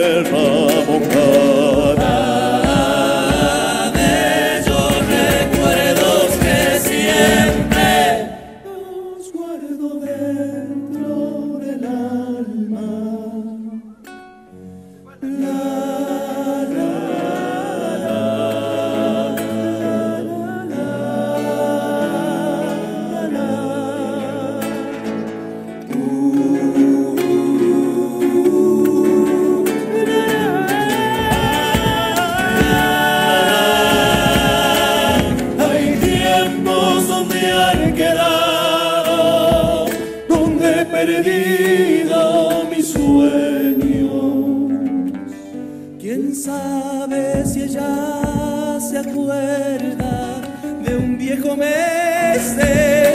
tierra mojada. De ellos recuerdos que siempre Los guardo dentro del alma. Hay tiempos donde han quedado, donde he perdido mis sueños. quién sabe si ella se acuerda de un viejo mes de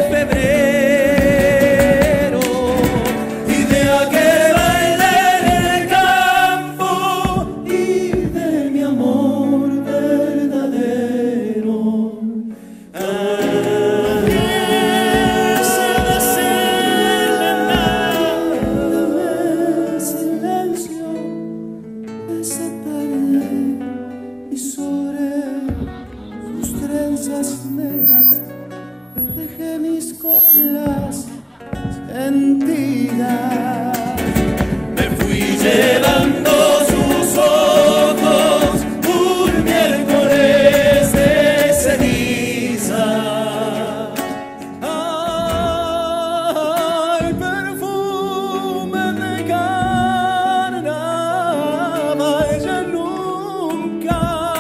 febrero y de aquel baile en el campo Y de mi amor verdadero. Silencio esa tarde y sobre sus trenzas negras dejé mis coplas sentidas. me fui llevando sus ojos un miércoles de ceniza. Ay, perfume de carnaval, ella nunca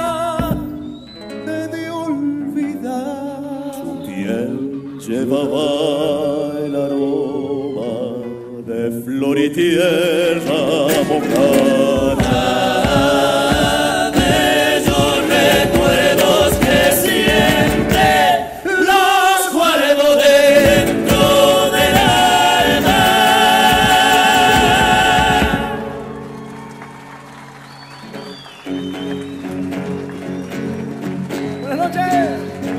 debe olvidar. Su piel llevaba el aroma de flor y tierra mojada. De ellos recuerdos que siempre los guardo dentro del alma. Buenas noches.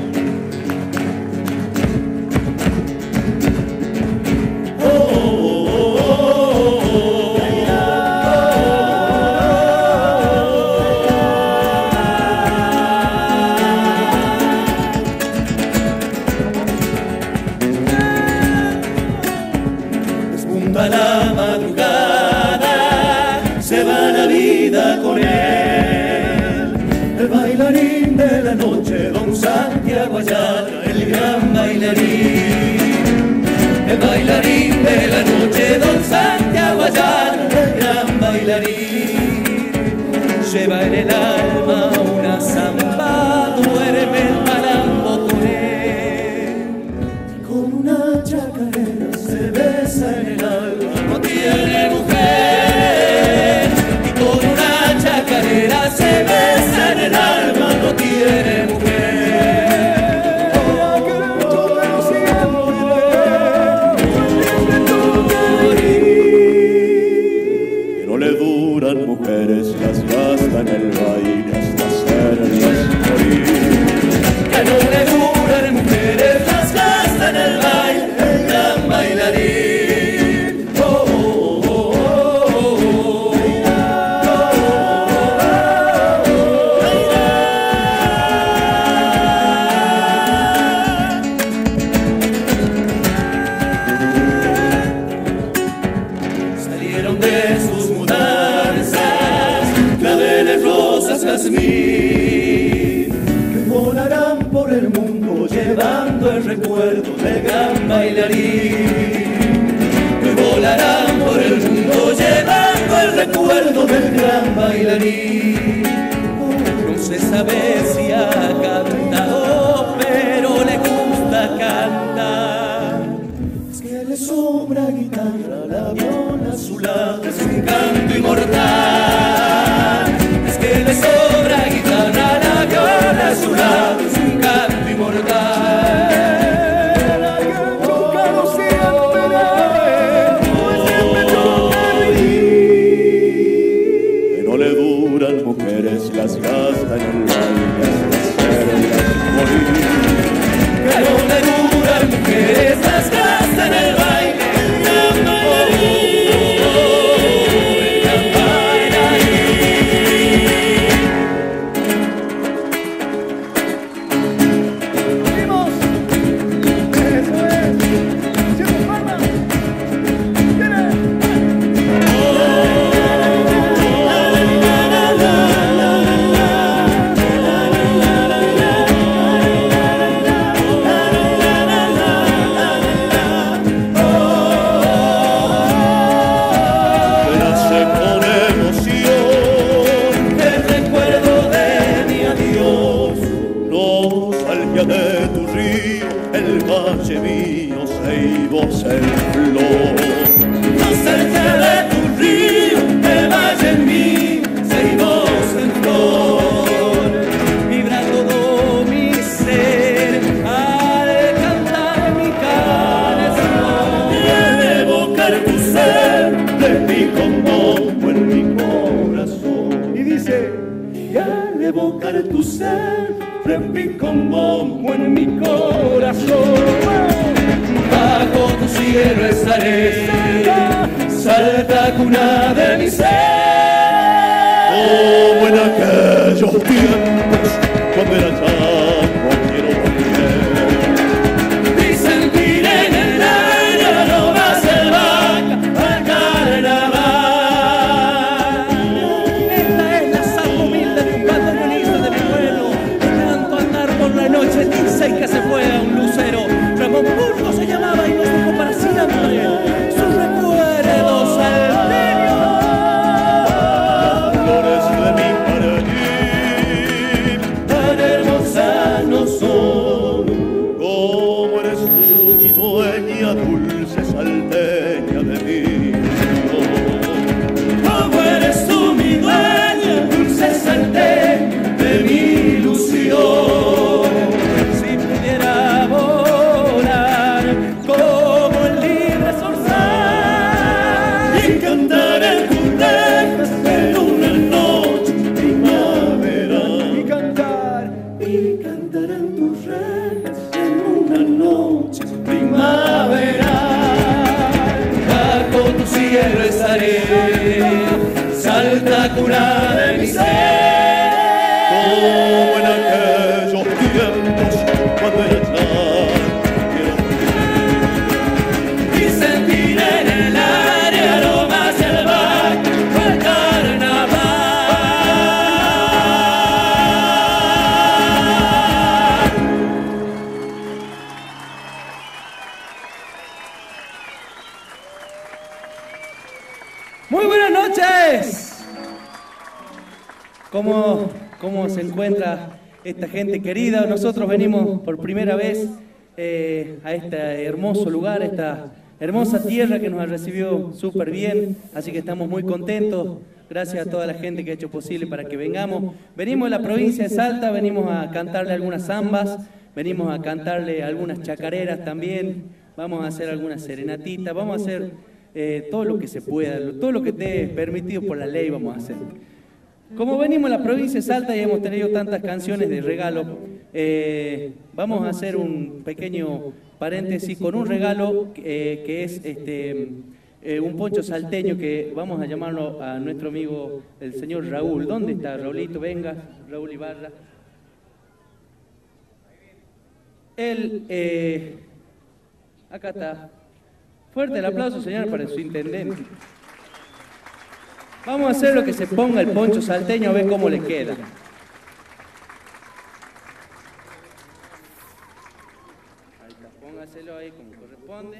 Despunta la madrugada, se va la vida con él. El bailarín de la noche, Don Santiago Ayala, el gran bailarín. El bailarín de la noche, Don Santiago Ayala, el gran bailarín. Lleva en el alma una zamba, duerme el malambo con él. con una chacarera se besa en el alma. No tiene mujer, y con una chacarera se besa en el alma, no tiene mujer. No le duran mujeres, las gasta en el baile hasta hacerlas morir. Que no le duran mujeres, las gasta en el baile, el gran bailarín. Oh, oh, oh, oh, oh, salieron de sus mudanzas claveles, rosas, jazmín, Que volarán por el mundo llevando el recuerdo del gran bailarín. Que volarán por el mundo llevando el recuerdo del gran bailarín. No se sabe si ha cantado, pero le gusta cantar. es que le sobra guitarra, la viola a su lado. Es un canto inmortal. Es que le sobra guitarra, la viola a su lado. Es un canto inmortal. Que no le duran mujeres, las gasta en el baile hasta hacerlas morir. Que no le duran mujeres, las gasta en el baile, el gran bailarín. El gran bailarín. dice, y al evocar tu ser, repico un bombo en mi corazón. Bajo tu cielo estaré, salta cuna de mi ser. Como en aquellos tiempos, cuando era chango, quiero volver. Y sentir en el aire aromas del vaca al carnaval. Esta es la samba humilde de un bandoneonista de mi pueblo, que tanto andar por la noche dice que se fue a un lucero. Ramón Burgos se llamaba y nos dejó para siempre sus recuerdos salteños. Flores de mi jardín, Tan hermosas no son. como eres tú, mi dueña, dulce salteña de mi ilusión. Como eres tú mi dueña, dulce salteña de mi ilusión. Si pudiera volar como el libre zorzal y cantar en tus rejas en una noche primaveral. Y cantar en tus rejas en una noche primaveral. Bajo tu cielo estaré, salta cuna de mi ser. Como en aquellos tiempos, cuando era chango, quiero volver. Y sentir en el aire aromas del vaca al carnaval. Muy buenas noches. ¿Cómo se encuentra esta gente querida? Nosotros venimos por primera vez a este hermoso lugar, a esta hermosa tierra que nos ha recibido súper bien, así que estamos muy contentos. Gracias a toda la gente que ha hecho posible para que vengamos. Venimos de la provincia de Salta, venimos a cantarle algunas zambas, venimos a cantarle algunas chacareras también, vamos a hacer algunas serenatitas, vamos a hacer todo lo que se pueda, todo lo que esté permitido por la ley vamos a hacer. Como venimos de la provincia de Salta y hemos tenido tantas canciones de regalo, vamos a hacer un pequeño paréntesis con un regalo que es un poncho salteño que vamos a llamarlo a nuestro amigo el señor Raúl. ¿Dónde está Raulito? Venga, Raúl Ibarra. Él, acá está. Fuerte el aplauso, señor, para su intendente. Vamos a hacer lo que se ponga el poncho salteño a ver cómo le queda. Ahí está, póngaselo ahí como corresponde.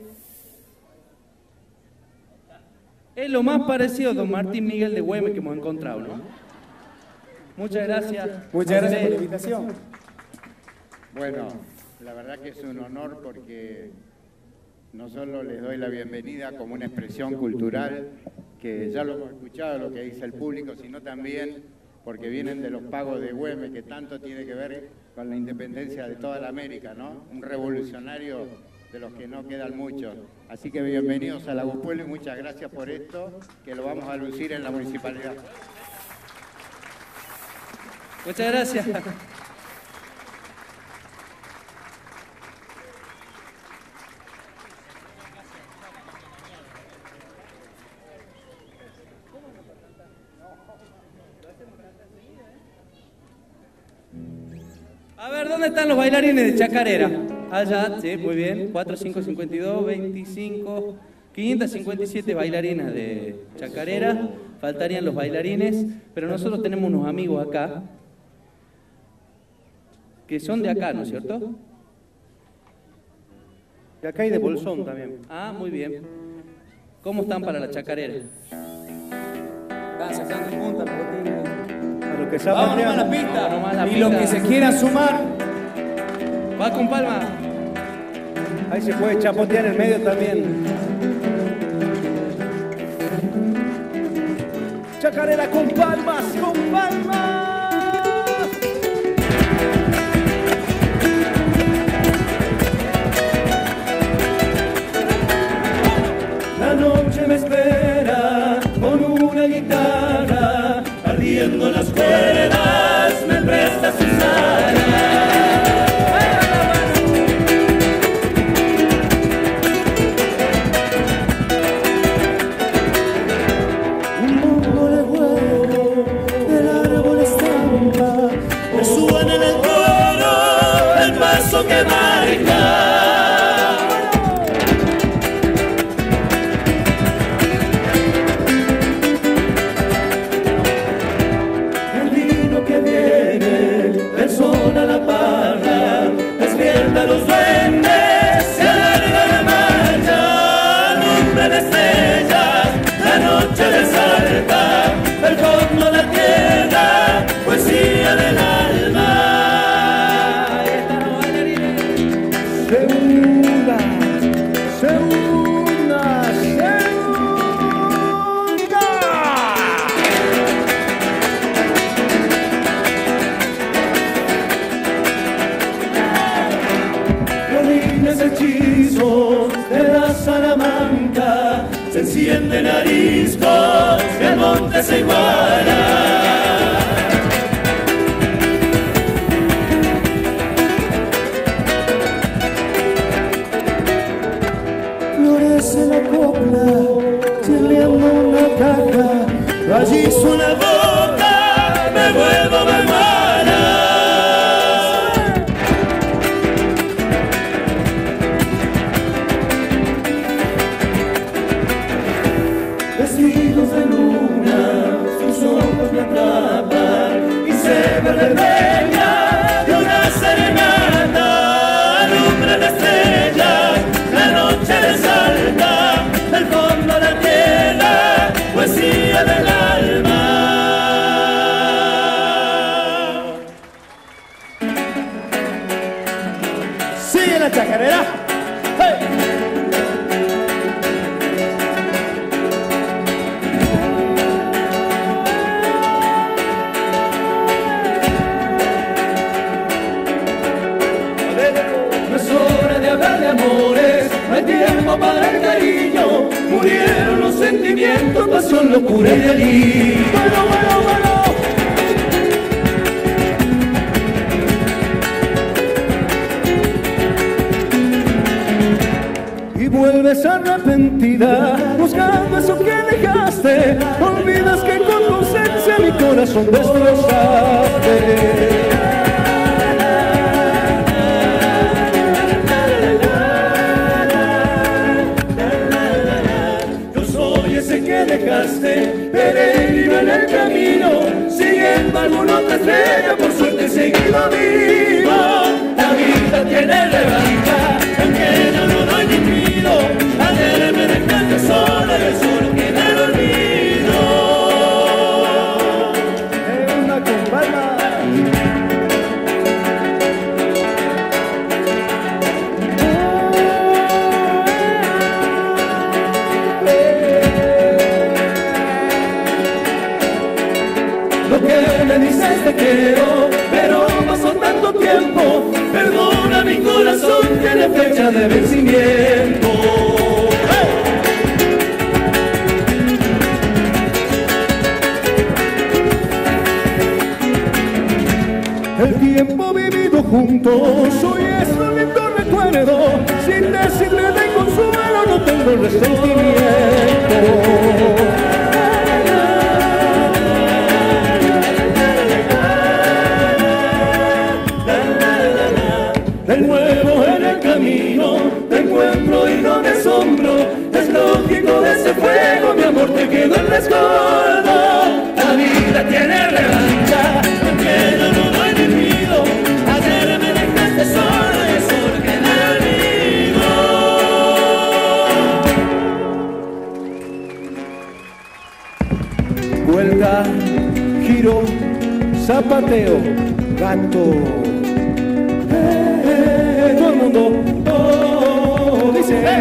Es lo más parecido a don Martín Miguel de Güemes que hemos encontrado, ¿no? Muchas gracias. Muchas gracias por la invitación. Bueno, la verdad que es un honor porque no solo les doy la bienvenida como una expresión cultural, que ya lo hemos escuchado, lo que dice el público, sino también porque vienen de los pagos de Güemes, que tanto tiene que ver con la independencia de toda la América, ¿no? Un revolucionario de los que no quedan muchos. Así que bienvenidos a Lago Pueblo y muchas gracias por esto, que lo vamos a lucir en la municipalidad. Muchas gracias. A ver, ¿dónde están los bailarines de chacarera? Allá, sí, muy bien. 4, 5, 52, 25, 557 bailarinas de chacarera. Faltarían los bailarines, pero nosotros tenemos unos amigos acá, que son de acá, ¿no es cierto? De acá y de Bolsón también. Ah, muy bien. ¿Cómo están para la chacarera? Están sacando punta, A lo que se vamos nomás a la pista. Y los que se quieran sumar. Va con palma. Ahí se puede chapotear en el medio también. Chacarera con palmas, con palmas. La noche me espera con una guitarra, al día tejiendo las cuerdas, me presta sus alas. Un mundo de vuelo, el árbol estampa, me suben en el coro el paso que marca. A los duendes se alarga la marcha, lumbre de estrellas, la noche resalta, el fondo de la tierra, poesía del alma. Se hunda, se hunda, se hunda. Hechizos de la Salamanca, se encienden ariscos y el monte se iguala. Florece la copla, chileando una caja, allí suena boca, me vuelvo baguala. Vestidos de luna, sus ojos me atrapan y se verdeña de una serenata, alumbra de estrellas, la noche resalta, del fondo de la tierra, poesía del alma. Sigue la chacarera. ¡Hey! De amores, no hay tiempo para el cariño, murieron los sentimientos, pasión, locura y delirio. Bueno. Y vuelves arrepentida, buscando eso que dejaste, olvidas que con tu ausencia mi corazón destrozaste. Peregrino en el camino, siguiendo alguna otra estrella, por suerte he seguido vivo. La vida tiene revancha, aunque yo no doy ni pido. Ayer me dejaste sola y el sol tiene el olvido. Es una comparsa. Lo que me dices te quiero, pero pasó tanto tiempo. Perdona, mi corazón tiene fecha de vencimiento. El tiempo vivido juntos, hoy es un lindo recuerdo. Sin decirle de consuelo, no tengo resentimiento. De nuevo en el camino te encuentro y no me asombro. Es lógico de ese fuego, mi amor, te quedó el rescoldo. La vida tiene revancha, aunque yo no doy ni pido. Ayer me dejaste sola y eso que me olvido. Vuelta, giro, zapateo, gato. Todo el mundo dice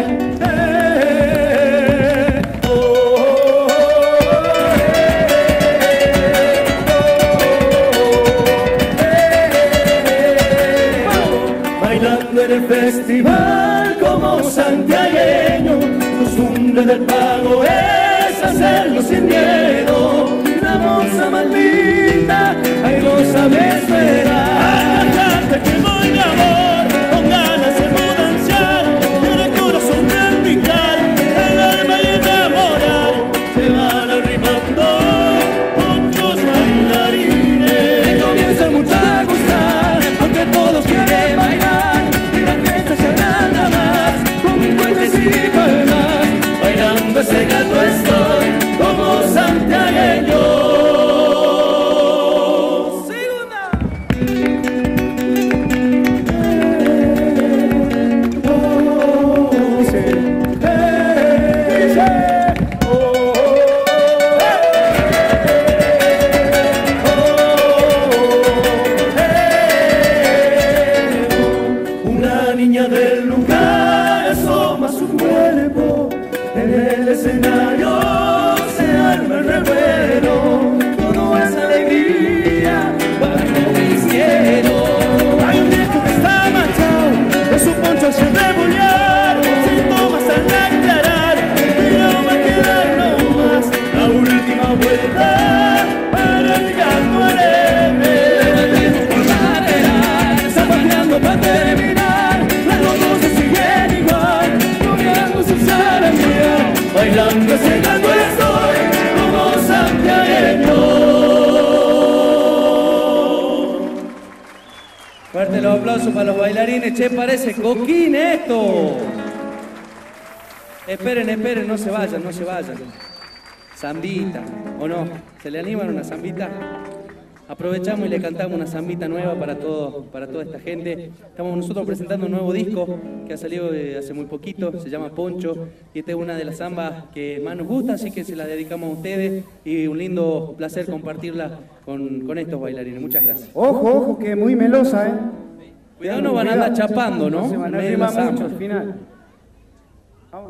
bailando en el festival como santiagueño, costumbre del pago es hacerlo sin miedo. La moza maldita sabe esperar. Cantante que voy de amor, con ganas de mudanciar, en el corazón tropical, el alma y enamorar, se van arrimando muchos bailarines. Que comienzan mucho a gustar, aunque todos quieren bailar, y la fiesta se agranda más, con cuentes y palmas, bailando ese gato estoy, como santiagueño. Bailando ese gato estoy, como santiagueño. Fuerte los aplausos para los bailarines. Che, parece coquín esto. Esperen, esperen, no se vayan, no se vayan. Zambita, ¿o no? ¿Se le animan una zambita? Aprovechamos y le cantamos una zambita nueva para toda esta gente. Estamos nosotros presentando un nuevo disco que ha salido hace muy poquito, se llama Poncho, y esta es una de las zambas que más nos gusta, así que se la dedicamos a ustedes y un lindo placer compartirla con estos bailarines. Muchas gracias. Ojo, ojo, que muy melosa, ¿eh? Cuidado, no van a andar chapando, ¿no? No se van a arriba mucho al final. Vamos.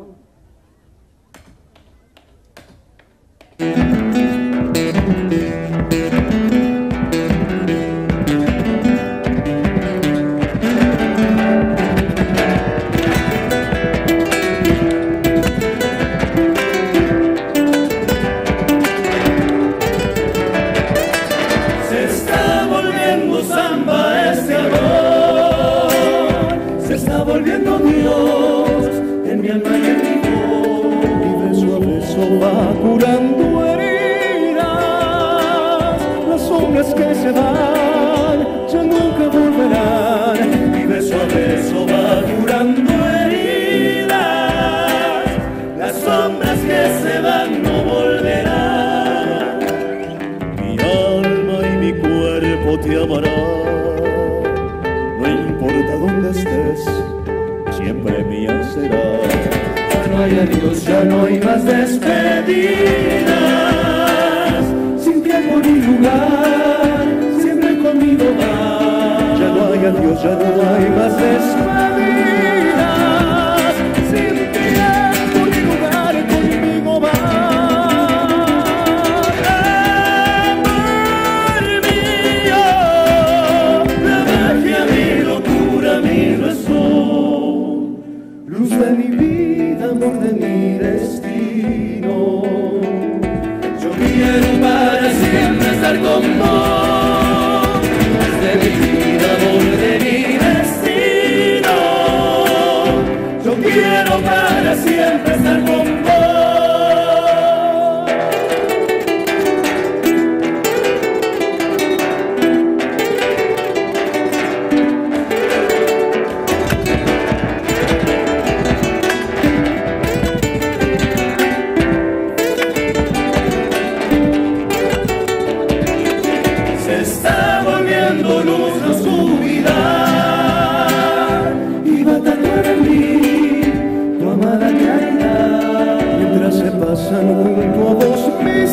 Volviendo Dios en mi alma y en mi voz, y beso a beso va curando heridas, las sombras que se van ya nunca volverán, y beso a beso va curando heridas, las sombras que se van no volverán. Mi alma y mi cuerpo te amarán, no importa dónde estés, siempre mía será. Ya no hay adiós, ya no hay más despedidas, sin tiempo ni lugar, siempre conmigo vas. Ya no hay adiós, ya no hay más despedidas, sin tiempo ni lugar, conmigo vas. Amor mío, la magia, mi locura, mi razón, luz de mi vida, amor de mi destino. Yo quiero para siempre estar con vos, luz de mi vida, amor de mi destino. Yo quiero para siempre estar con vos. Pasan junto a vos mis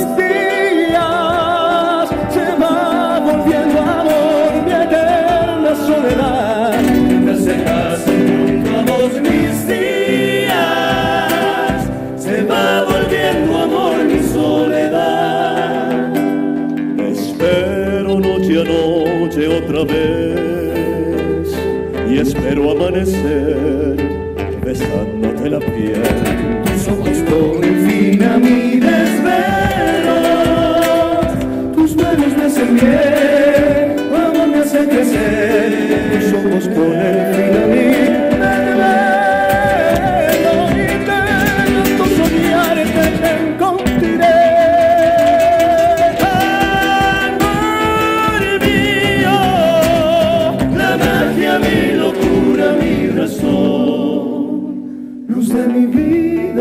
días, se va volviendo amor mi eterna soledad. Mientras se pasan junto a vos mis días, se va volviendo amor mi soledad. Espero noche a noche otra vez y espero amanecer besándote la piel. Tus ojos ponen fin a mi desvelo, tus manos me hacen bien,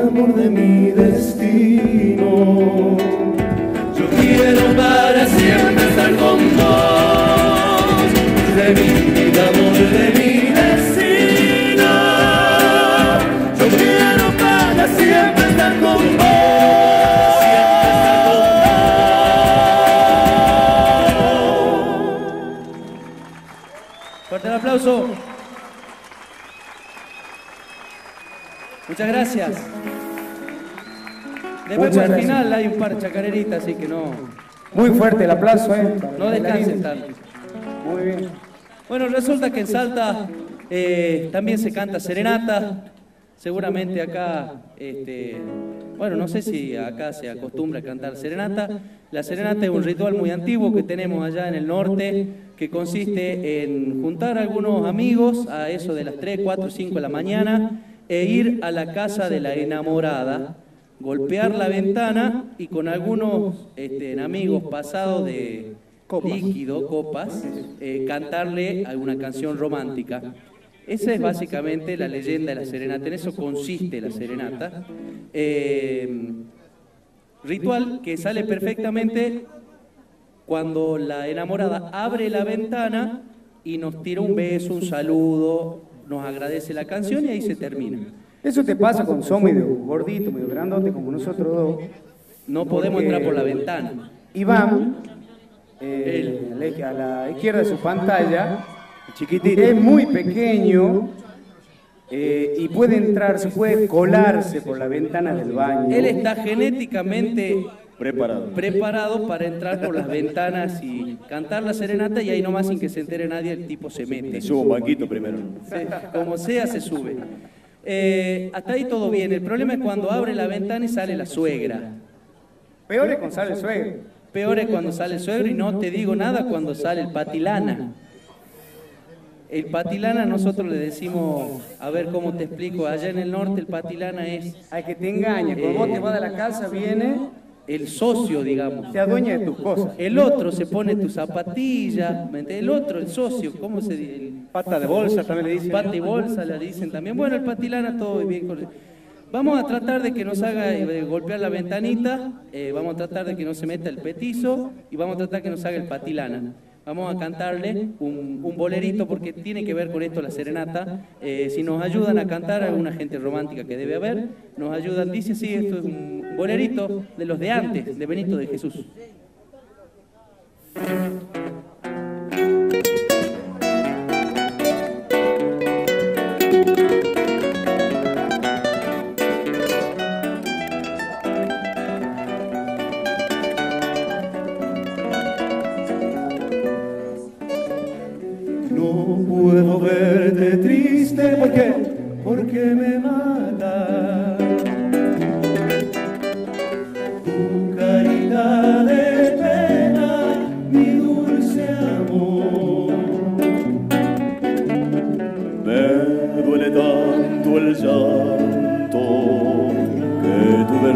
amor de mi destino. Yo quiero para siempre estar con vos, de mi vida, amor de mi destino. Yo quiero para siempre estar con vos, siempre estar con vos. Fuerte el aplauso. Muchas gracias. Después Muchas por el gracias. final hay un par de chacareritas, así que no Muy fuerte el aplauso, descansen tanto. Muy bien. Bueno, resulta que en Salta también se canta serenata. Seguramente acá, bueno, no sé si acá se acostumbra a cantar serenata. La serenata es un ritual muy antiguo que tenemos allá en el norte, que consiste en juntar a algunos amigos a eso de las 3, 4, 5 de la mañana e ir a la casa de la enamorada, golpear la ventana y con algunos amigos pasados de líquido, copas, cantarle alguna canción romántica. Esa es básicamente la leyenda de la serenata, en eso consiste la serenata. Ritual que sale perfectamente cuando la enamorada abre la ventana y nos tira un beso, un saludo, nos agradece la canción y ahí se termina. Eso te pasa cuando sos medio gordito, medio grandote como nosotros dos. No podemos entrar por la ventana. Iván, a la izquierda de su pantalla, chiquitito, es muy pequeño y puede entrar, se puede colarse por la ventana del baño. Él está genéticamente Preparado. para entrar por las ventanas y cantar la serenata y ahí nomás sin que se entere nadie el tipo se mete. Me subo un banquito primero. Sí, como sea se sube. Hasta ahí todo bien. El problema es cuando abre la ventana y sale la suegra. Peor es con sale el suegro. Peor es cuando sale el suegro y no te digo nada cuando sale el patilana. El patilana nosotros le decimos, a ver cómo te explico, allá en el norte el patilana es Hay que te engaña, cuando vos te vas de la casa viene, el socio, digamos. te adueña de tus cosas. El otro se pone tu zapatilla, ¿me entiendes? El otro, el socio, ¿cómo se dice? Pata de bolsa también le dicen. Pata y bolsa le dicen también. Bueno, el patilana todo bien. Vamos a tratar de que nos haga golpear la ventanita, vamos a tratar de que no se meta el petizo y vamos a tratar que nos haga el patilana. Vamos a cantarle un bolerito porque tiene que ver con esto la serenata. Si nos ayudan a cantar, alguna gente romántica que debe haber, nos ayudan. Dice así, esto es un bolerito de los de antes, de Benito de Jesús. No puedo verte triste, ¿por qué? Porque me mata tu carita de pena, mi dulce amor. Me duele tanto el llanto que tú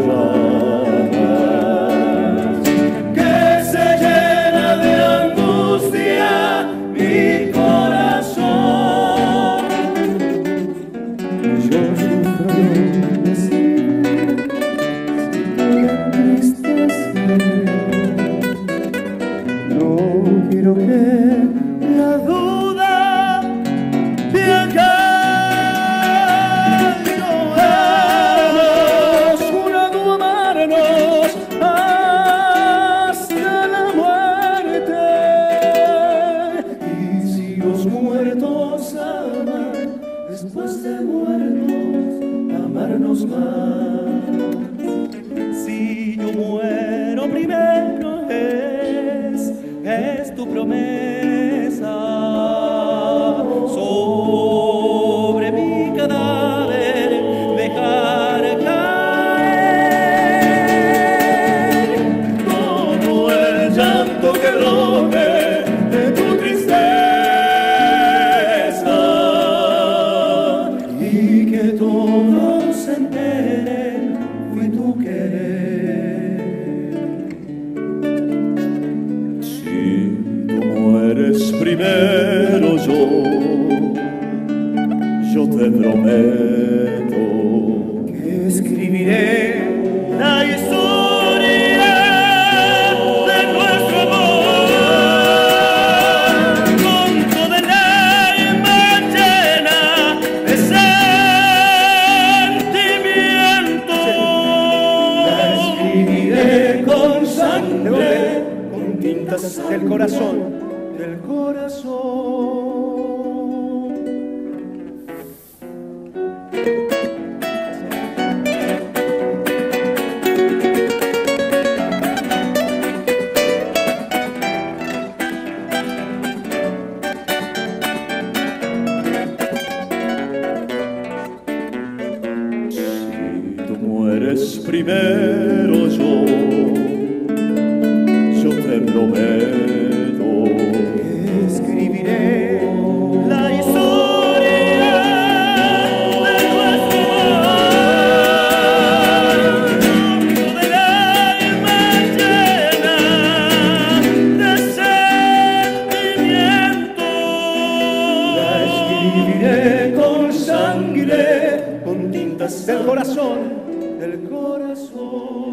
derramas, Que se llena de angustia mi corazón. Yo sufro de tristeza. No quiero que la duda te acabe. Hemos jurado amarnos hasta la muerte. Y si los muertos aman, después de muertos, amarnos más. Si yo muero primero es tu promesa. Sobre mi cadáver dejar caer todo el llanto que rompe de tu tristeza y que todos se enteren fui tu querer. si tú mueres primero yo te prometo Que escribiré corazón, del corazón. Primero yo te prometo, escribiré la historia de nuestro amor, del alma llena de sentimiento. La escribiré con sangre, con tintas del corazón, del corazón.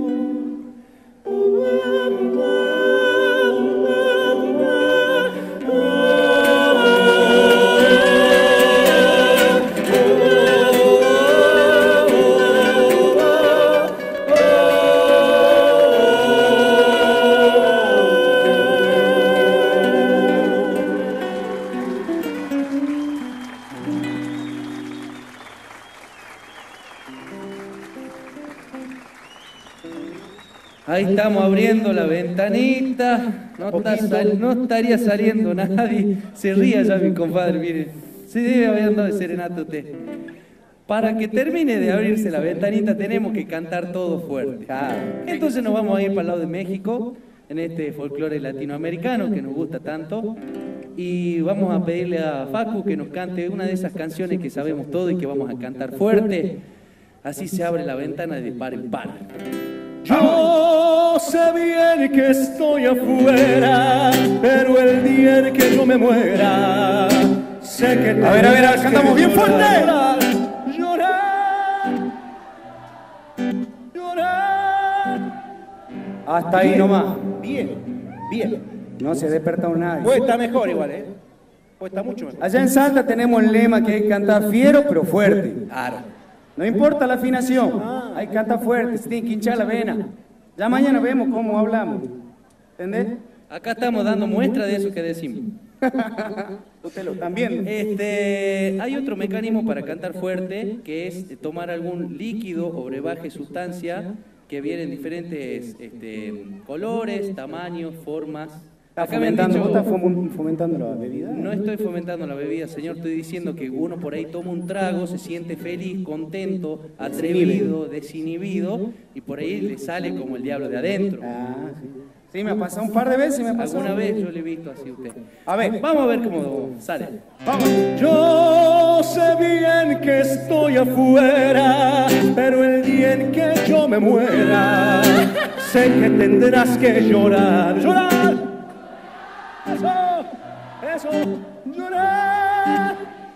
Ahí estamos abriendo la ventanita, no estaría saliendo nadie. Se ría ya mi compadre, mire, se debe haber andado de serenata usted. Para que termine de abrirse la ventanita tenemos que cantar todo fuerte. Entonces nos vamos a ir para el lado de México, en este folclore latinoamericano que nos gusta tanto. Y vamos a pedirle a Facu que nos cante una de esas canciones que sabemos todo y que vamos a cantar fuerte. Así se abre la ventana de par en par. Yo sé bien que estoy afuera, pero el día en que yo me muera, sé que te... A ver, cantamos bien fuerte. Llorar. Hasta ahí nomás. Bien, bien. No se ha despertado nadie. Pues está mejor igual, ¿eh? Pues está mucho mejor. Allá en Salta tenemos el lema que hay que cantar fiero pero fuerte. Claro. No importa la afinación, hay que cantar fuerte, se tiene que hinchar la vena. Ya mañana vemos cómo hablamos. ¿Entendés? Acá estamos dando muestra de eso que decimos. Usted lo también. Hay otro mecanismo para cantar fuerte, que es tomar algún líquido o brebaje, sustancia, que viene en diferentes colores, tamaños, formas. ¿Estás fomentando la bebida? No estoy fomentando la bebida, señor. Estoy diciendo que uno por ahí toma un trago, se siente feliz, contento, atrevido, desinhibido, y por ahí le sale como el diablo de adentro. Sí. Sí, me ha pasado un par de veces. Alguna vez yo le he visto así a usted. A ver, vamos a ver cómo sale. Vamos. Yo sé bien que estoy afuera, pero el día en que yo me muera, sé que tendrás que llorar. ¡Llorar! Eso, llorar.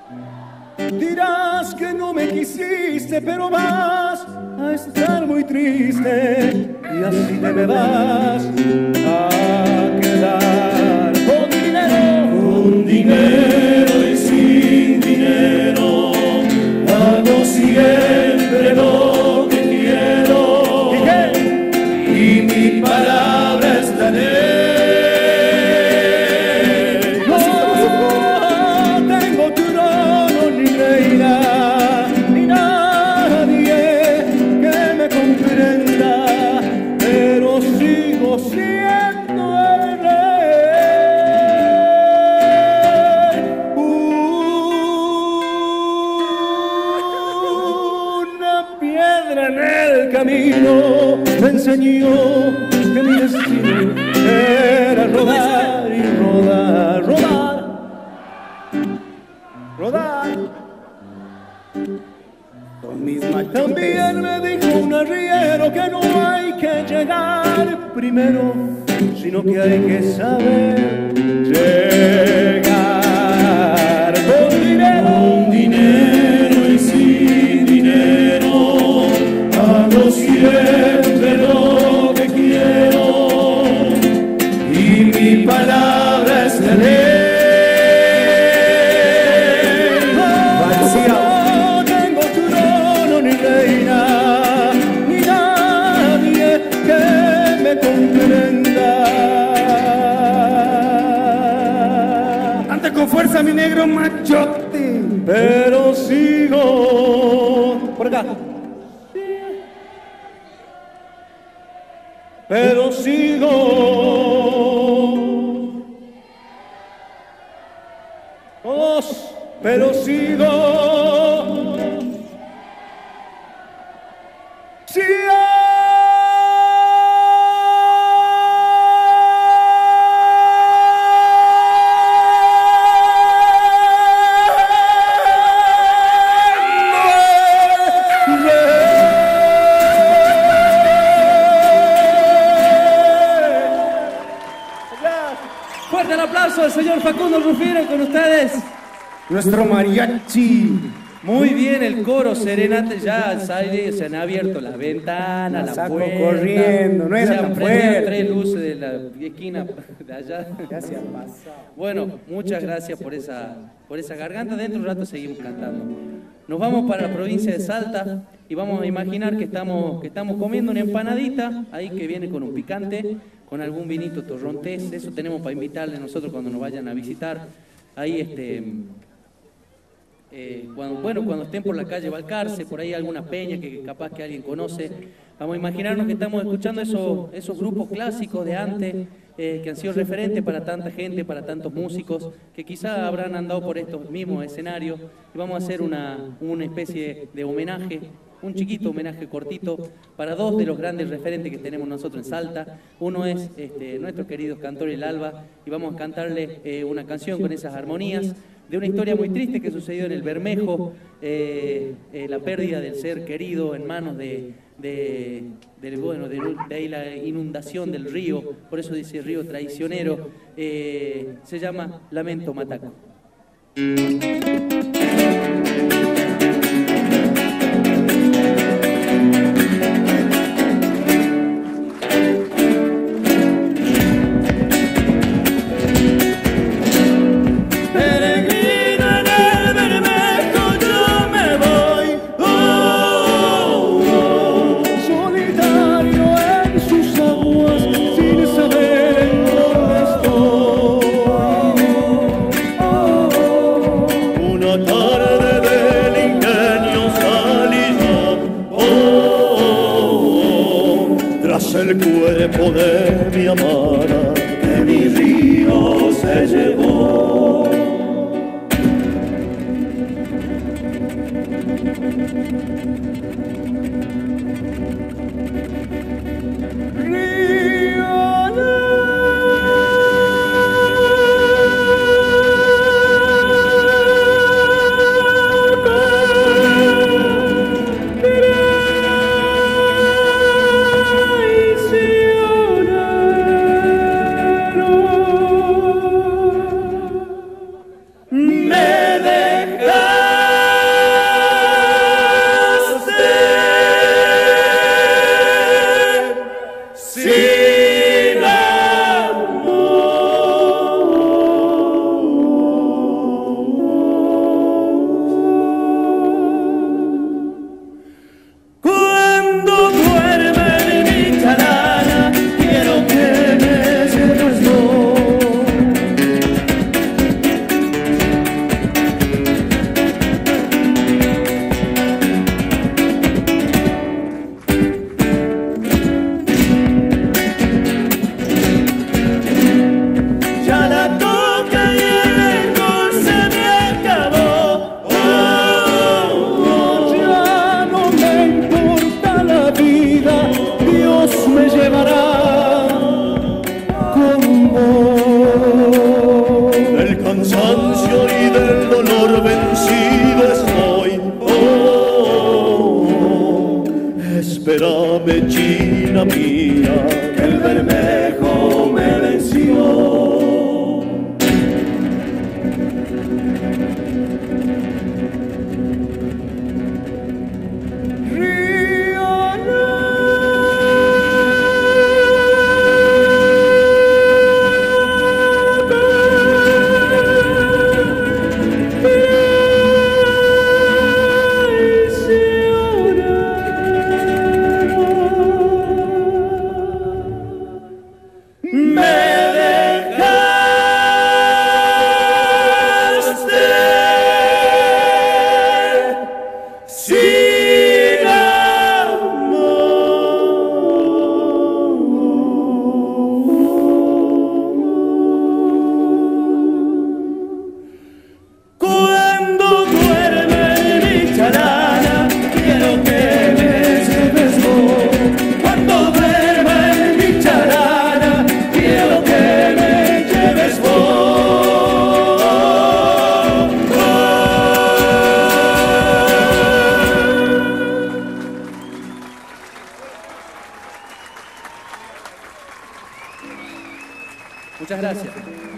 Dirás que no me quisiste, pero vas a estar muy triste y así te me vas a quedar con dinero y sin dinero. Hago siempre lo que quiero y mi palabra es la ley. Me enseñó que mi destino era rodar y rodar, rodar. Con mis manos también me dijo un arriero que no hay que llegar primero, sino que hay que saber llegar. Con dinero y sin dinero, hago siempre lo que quiero y mi palabra es la ley. No tengo trono ni reina, ni nadie que me comprenda. con fuerza, mi negro machote. Pero sigo. Por acá. Pero sigo. Todos. Pero sigo. Fuerte el aplauso al señor Facundo Rufino con ustedes. Nuestro mariachi. Muy bien, el coro serenata ya se han abierto la ventana, la saco puerta. corriendo, no era se tan han prendido fuerte. 3 luces de la esquina de allá. Ya se ha pasado. Bueno, muchas gracias por esa garganta. Dentro de un rato seguimos cantando. Nos vamos para la provincia de Salta y vamos a imaginar que estamos comiendo una empanadita ahí que viene con un picante, con algún vinito torrontés. Eso tenemos para invitarles nosotros cuando nos vayan a visitar. Ahí cuando estén por la calle Balcarce, por ahí alguna peña que capaz que alguien conoce, vamos a imaginarnos que estamos escuchando esos grupos clásicos de antes, que han sido referentes para tanta gente, para tantos músicos, que quizá habrán andado por estos mismos escenarios, y vamos a hacer una especie de homenaje, un chiquito homenaje cortito, para 2 de los grandes referentes que tenemos nosotros en Salta. Uno es nuestro querido cantor El Alba, y vamos a cantarle una canción con esas armonías, de una historia muy triste que sucedió en el Bermejo, la pérdida del ser querido en manos de ahí la inundación del río, por eso dice río traicionero, se llama Lamento Mataco. El cuerpo de mi amada, de mi río se llevó. Gracias.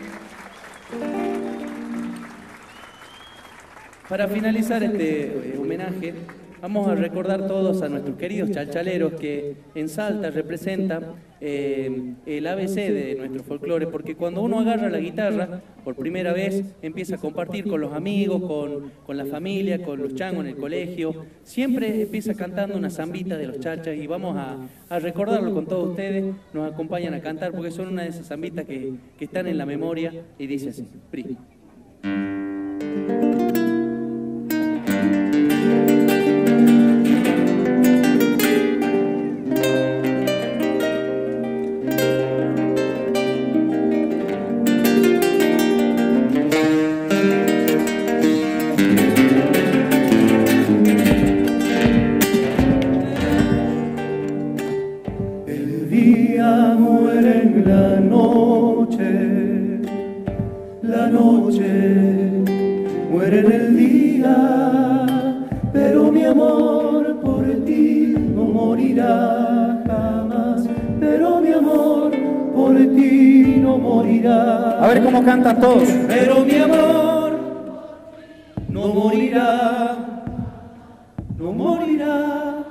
Para finalizar este homenaje, vamos a recordar todos a nuestros queridos chalchaleros que en Salta representan el ABC de nuestro folclore, porque cuando uno agarra la guitarra por primera vez empieza a compartir con los amigos, con la familia, con los changos en el colegio, siempre empieza cantando una zambita de los chachas y vamos a recordarlo con todos ustedes, nos acompañan a cantar porque son una de esas zambitas que están en la memoria y dice así, PRI. La noche muere en el día, pero mi amor por ti no morirá jamás, pero mi amor por ti no morirá. A ver cómo cantan todos. Pero mi amor no morirá, no morirá.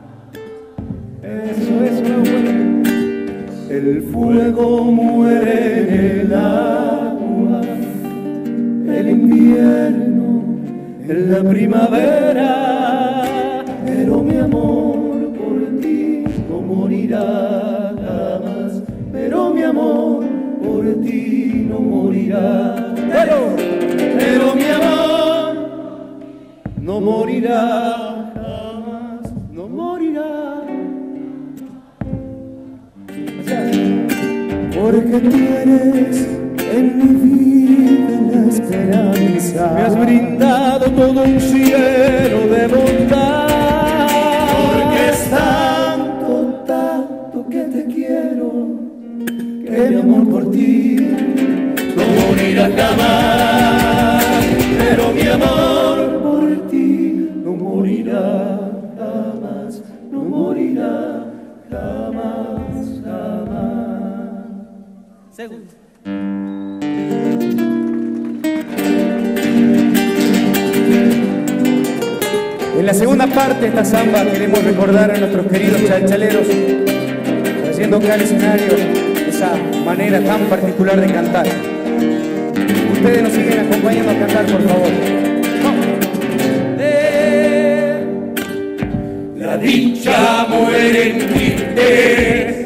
Eso es una buena. El fuego muere en el agua, el invierno en la primavera, pero mi amor por ti no morirá jamás, pero mi amor por ti no morirá. Pero mi amor no morirá jamás, no morirá. Porque tú eres en mi vida la esperanza. Me has brindado todo un cielo de bondad. Porque es tanto, tanto que te quiero, que mi amor por ti no morirá jamás. Pero mi amor por ti no morirá jamás, no morirá jamás, jamás. Segundo. En la segunda parte de esta samba queremos recordar a nuestros queridos chalchaleros haciendo cada escenario esa manera tan particular de cantar. Ustedes nos siguen acompañando a cantar, por favor. La dicha muere en tristeza,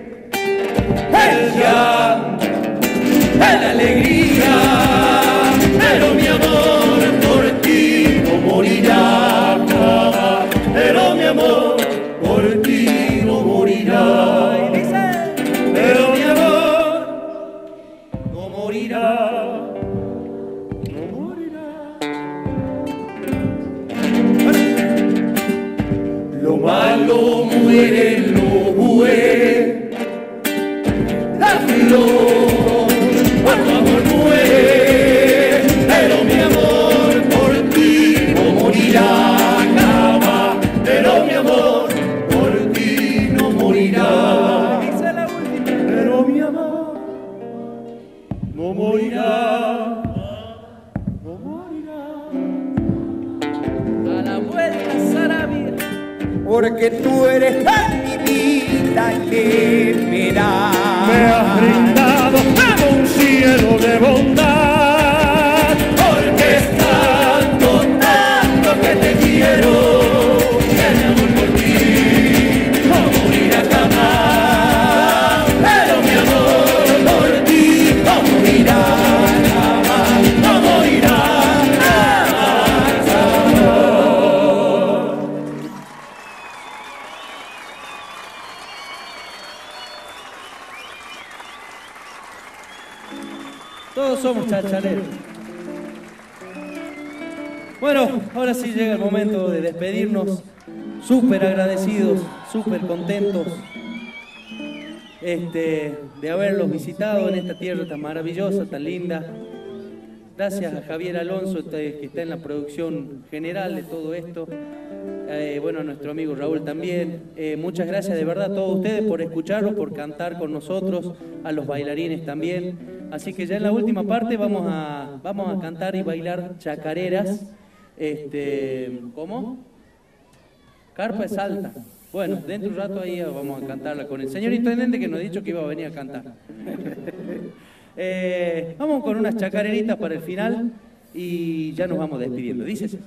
el llanto, la alegría, pero mi amor por ti no morirá jamás, pero mi amor por ti no morirá. Pero mi amor no morirá, no morirá. Lo malo muere, lo bueno, la flor, cuando amor muere, pero mi amor por ti no morirá jamás, pero mi amor por ti no morirá. Pero mi amor no morirá, no morirá. A la vuelta, Sarabia. Porque tú eres mi vida que me da. Me has brindado todo un cielo de bondad, porque es tanto, tanto que te quiero, que mi amor por ti no morirá jamás, pero mi amor por ti no morirá jamás, no morirá jamás, amor. Todos somos chalchaleros. Bueno, ahora sí llega el momento de despedirnos. Súper agradecidos, súper contentos de haberlos visitado en esta tierra tan maravillosa, tan linda. Gracias a Javier Alonso, que está en la producción general de todo esto. Bueno, a nuestro amigo Raúl también. Muchas gracias de verdad a todos ustedes por escucharnos, por cantar con nosotros, a los bailarines también. así que ya en la última parte vamos a cantar y bailar chacareras. ¿Cómo? Carpa es alta. Bueno, dentro de un rato ahí vamos a cantarla con el señor intendente que nos ha dicho que iba a venir a cantar. Vamos con unas chacareritas para el final y ya nos vamos despidiendo. Dice así.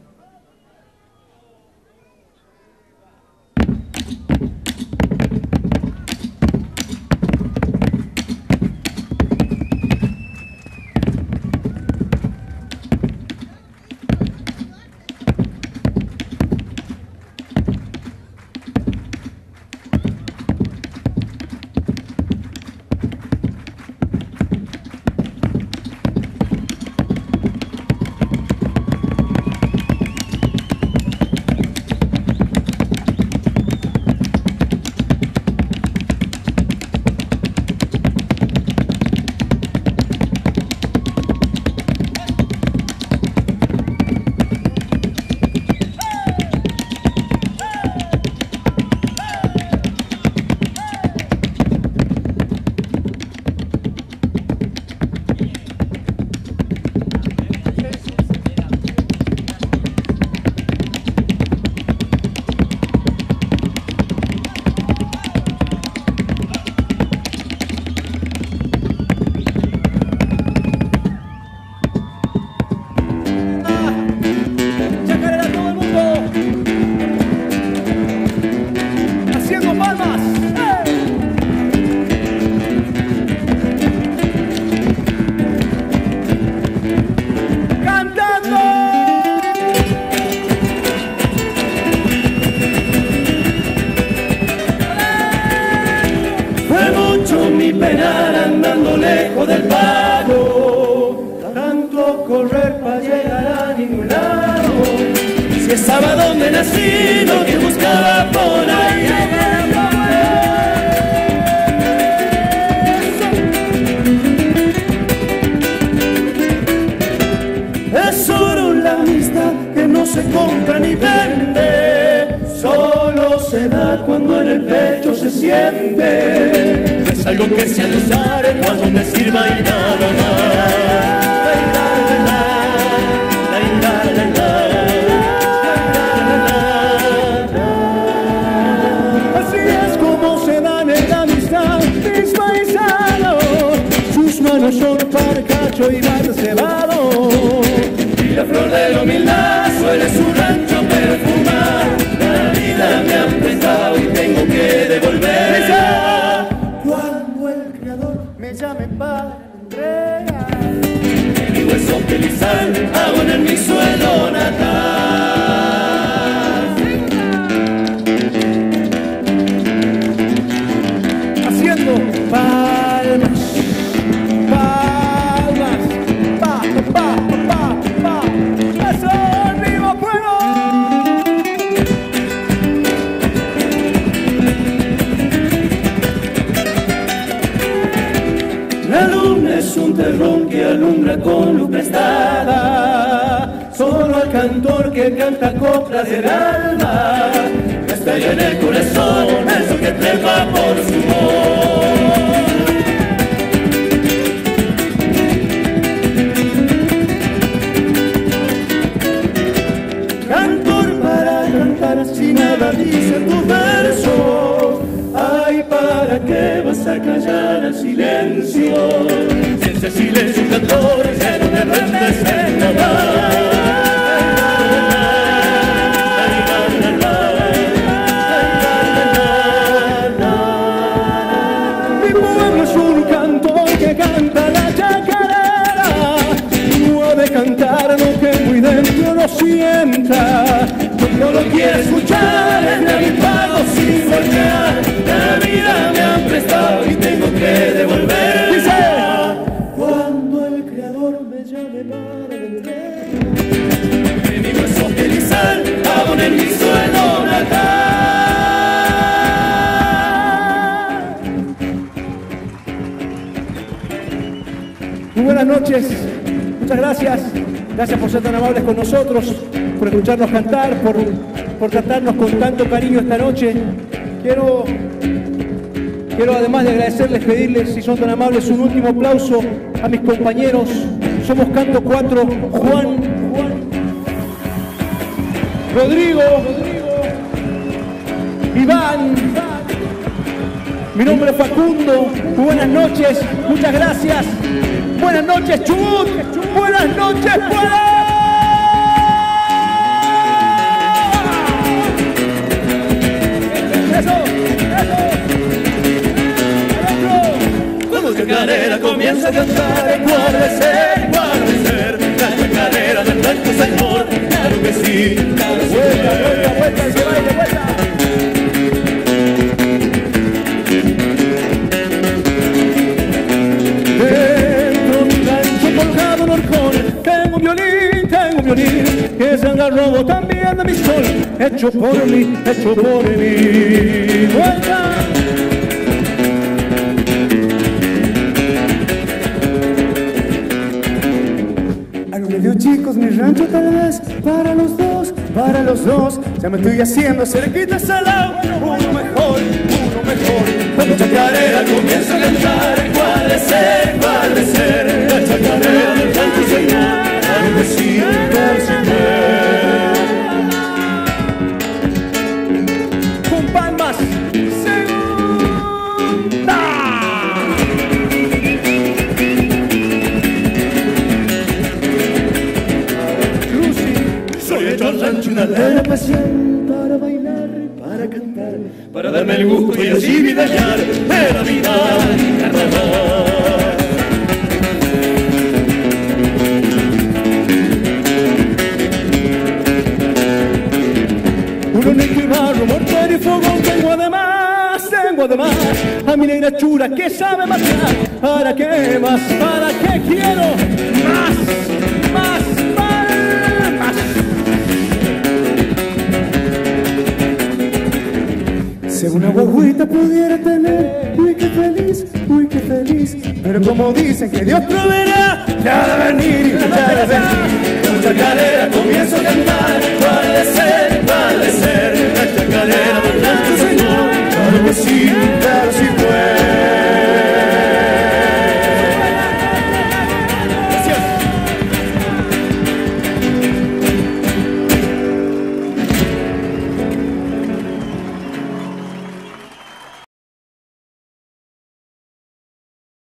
Buenas noches, muchas gracias por ser tan amables con nosotros, por escucharnos cantar, por tratarnos con tanto cariño esta noche. Quiero quiero además de agradecerles, pedirles, si son tan amables, un último aplauso a mis compañeros. Somos Canto 4, Juan, Rodrigo, Iván, mi nombre es Facundo. Buenas noches, muchas gracias. Buenas noches, Chubut. Buenas noches, Puebla. Cuando la chacarera comienza a cantar, guárdese, guárdese, la chacarera del blanco señor, claro que sí, claro que sí. Vuelta, se baile, vuelta. Dentro de mi rancho colgado un horcón, tengo un violín que se agarró también de mi sol, hecho por mí, hecho por mí. Vuelta. Chicos, mi rancho tal vez para los dos, ya me estoy haciendo cerquita salado, uno mejor, Cuando chacarera comienza a cantar, guárdese, guárdese, la chacarera del blanco señor, claro que sí, claro que sí. Con palmas, una larga pasión para bailar, para cantar, para darme el gusto y así vidallar de la vida carnaval. uno negro y barro, mortero y fogón, tengo además a mi negra chula que sabe matar. ¿Para qué más? ¿Para qué quiero más? Si una guaguita pudiera tener, uy qué feliz, pero como dicen que Dios proveerá, ya ha de venir, ya ha de venir. Con chacarera comienzo a cantar, guárdese, guárdese, la chacarera del blanco señor, claro que sí, claro